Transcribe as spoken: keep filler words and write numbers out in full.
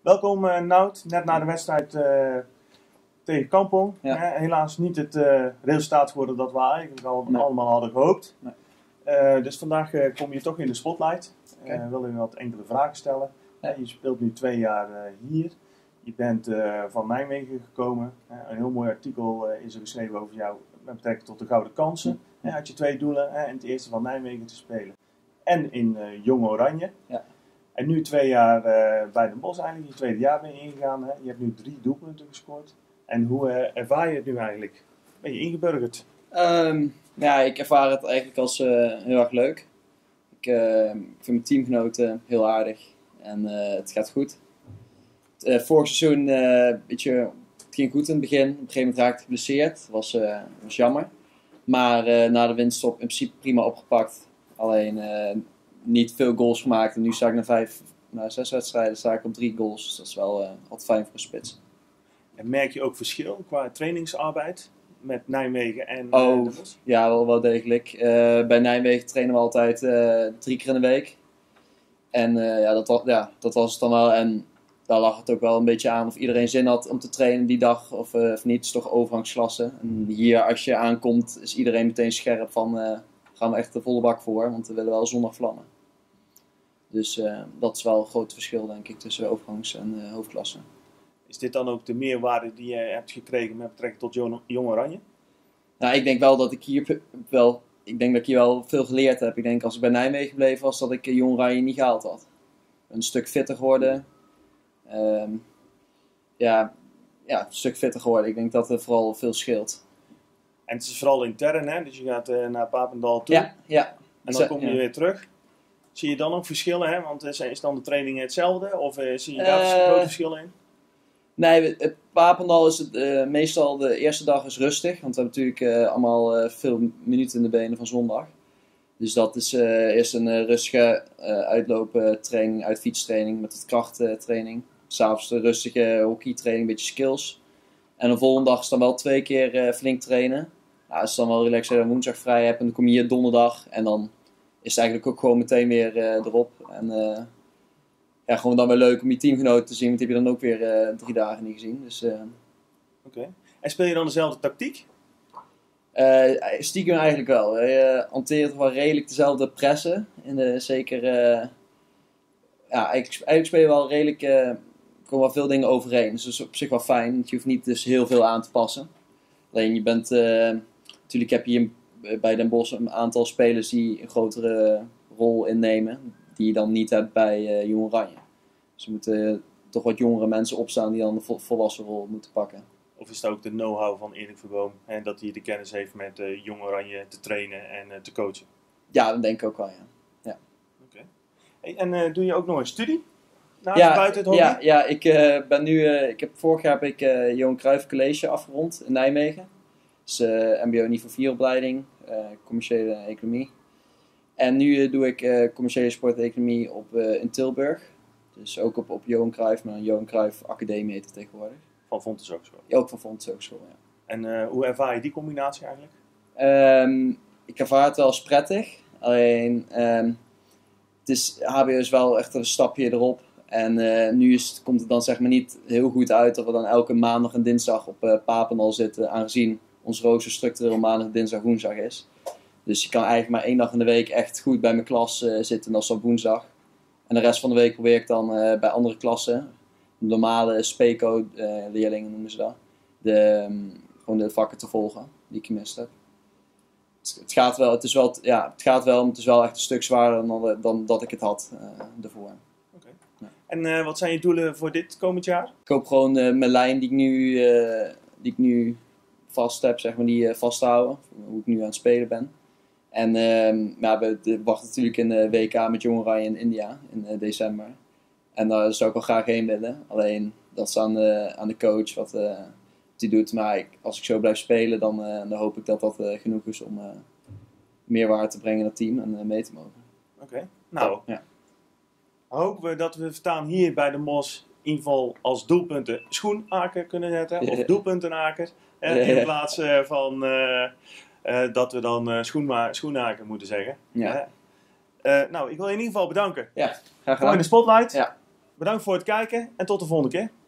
Welkom uh, Nout, net na de wedstrijd uh, tegen Kampong. Ja. Uh, helaas niet het uh, resultaat geworden dat we eigenlijk al, nee. allemaal hadden gehoopt. Nee. Uh, dus vandaag uh, kom je toch in de spotlight. Okay. Uh, wil je wat enkele vragen stellen. Ja. Uh, je speelt nu twee jaar uh, hier. Je bent uh, van Nijmegen gekomen. Uh, een heel mooi artikel uh, is er geschreven over jou met betrekking tot de gouden kansen. Ja. Uh, had je twee doelen, uh, in het eerste van Nijmegen te spelen en in uh, Jong Oranje. Ja. En nu twee jaar uh, bij Den Bosch eigenlijk, je tweede jaar ben je ingegaan. Hè? Je hebt nu drie doelpunten gescoord. En hoe uh, ervaar je het nu eigenlijk? Ben je ingeburgerd? Um, ja, ik ervaar het eigenlijk als uh, heel erg leuk. Ik, uh, ik vind mijn teamgenoten heel aardig en uh, het gaat goed. Uh, vorig seizoen uh, beetje, het ging goed in het begin. Op een gegeven moment raakte ik geblesseerd. Dat was, uh, was jammer. Maar uh, na de winststop in principe prima opgepakt. Alleen uh, niet veel goals gemaakt. En nu sta ik na vijf, na zes wedstrijden sta ik op drie goals. Dus dat is wel uh, altijd fijn voor een spits. En merk je ook verschil qua trainingsarbeid met Nijmegen en oh, uh, Den Bosch? Ja, wel, wel degelijk. Uh, bij Nijmegen trainen we altijd uh, drie keer in de week. En uh, ja, dat, ja, dat was het dan wel. En daar lag het ook wel een beetje aan of iedereen zin had om te trainen die dag of, uh, of niet. Het is toch overgangsklasse. En hier, als je aankomt, is iedereen meteen scherp van... Uh, gaan we echt de volle bak voor, want we willen wel zondag vlammen. Dus uh, dat is wel een groot verschil, denk ik, tussen overgangs- en uh, hoofdklasse. Is dit dan ook de meerwaarde die je hebt gekregen met betrekking tot Jong, Jong Oranje? Nou, ik denk wel dat ik hier wel, ik denk dat ik hier wel veel geleerd heb. Ik denk als ik bij Nijmegen gebleven was, dat ik Jong Oranje niet gehaald had. Een stuk fitter geworden. Um, ja, ja, een stuk fitter geworden. Ik denk dat er vooral veel scheelt. En het is vooral intern, hè? Dus je gaat uh, naar Papendal toe. Ja, ja. En dan kom je ja. weer terug. Zie je dan ook verschillen, hè? Want is, is dan de training hetzelfde? Of uh, zie je daar uh, grote verschillen in? Nee, het Papendal is het, uh, meestal de eerste dag is rustig. Want we hebben natuurlijk uh, allemaal uh, veel minuten in de benen van zondag. Dus dat is uh, eerst een uh, rustige uh, uitlooptraining, uitfietstraining met het krachttraining. S'avonds de rustige hockeytraining, een beetje skills. En de volgende dag is dan wel twee keer uh, flink trainen. Nou, als je dan wel relaxed dat je woensdag vrij hebt en dan kom je hier donderdag. En dan is het eigenlijk ook gewoon meteen weer uh, erop. En uh, ja, gewoon dan weer leuk om je teamgenoten te zien. Want die heb je dan ook weer uh, drie dagen niet gezien. Dus, uh, Oké. Okay. En speel je dan dezelfde tactiek? Uh, stiekem eigenlijk wel. Je uh, hanteert wel redelijk dezelfde pressen. In de, zeker, uh, ja, eigenlijk, eigenlijk speel je wel redelijk... Uh, Er komen wel veel dingen overeen, dus dat is op zich wel fijn. Want je hoeft niet dus heel veel aan te passen. Alleen je bent... Uh, natuurlijk heb je in, bij Den Bosch een aantal spelers die een grotere rol innemen. Die je dan niet hebt bij uh, Jong Oranje. Dus er moeten uh, toch wat jongere mensen opstaan die dan de vo- volwassen rol moeten pakken. Of is het ook de know-how van Erik Verboom? Hè, dat hij de kennis heeft met uh, Jong Oranje te trainen en uh, te coachen? Ja, dat denk ik ook wel, ja. ja. Oké. Okay. Hey, en uh, doe je ook nog een studie? Nou, ja, buiten het hockey? ja, ja, ik uh, ben nu, uh, ik heb, vorig jaar heb ik uh, Johan Cruijff College afgerond in Nijmegen. Dus uh, M B O niveau vier opleiding, uh, commerciële economie. En nu uh, doe ik uh, commerciële sporteconomie op, uh, in Tilburg. Dus ook op, op Johan Cruijff, maar een Johan Cruijff Academie heet het tegenwoordig. Van Fontys Hogeschool? Ja, ook van Fontys Hogeschool, ja. En uh, hoe ervaar je die combinatie eigenlijk? Um, ik ervaar het wel als prettig. Alleen, um, het is, H B O is wel echt een stapje erop. En uh, nu is het, komt het dan zeg maar niet heel goed uit dat we dan elke maandag en dinsdag op uh, Papendal zitten. Aangezien ons rooster structureel maandag, dinsdag, woensdag is. Dus je kan eigenlijk maar één dag in de week echt goed bij mijn klas uh, zitten. En dat is op woensdag. En de rest van de week probeer ik dan uh, bij andere klassen. Normale SPECO uh, leerlingen noemen ze dat. De, um, gewoon de vakken te volgen die ik gemist heb. Het, het gaat wel, het is wel, ja, het gaat wel, maar het is wel echt een stuk zwaarder dan, dan dat ik het had uh, ervoor. En uh, wat zijn je doelen voor dit komend jaar? Ik hoop gewoon uh, mijn lijn die ik nu, uh, die ik nu vast heb, zeg maar, die uh, vasthouden. Hoe ik nu aan het spelen ben. En uh, ja, we wachten natuurlijk een uh, W K met Jong Oranje in India in uh, december. En daar zou ik wel graag heen willen. Alleen dat is aan de, aan de coach wat uh, die doet. Maar ik, als ik zo blijf spelen, dan, uh, dan hoop ik dat dat uh, genoeg is om uh, meerwaarde te brengen in het team en uh, mee te mogen. Oké, okay. Nou... Ja. Hopen we dat we staan hier bij de Mos in ieder geval als doelpunten schoenaker kunnen zetten. Ja. Of doelpuntenaker. Ja. In ja. plaats uh, van uh, uh, dat we dan uh, schoenma- schoenaker moeten zeggen. Ja. Ja. Uh, nou, ik wil je in ieder geval bedanken. Ja, graag gedaan. Voor in de spotlight. Ja. bedankt voor het kijken en tot de volgende keer.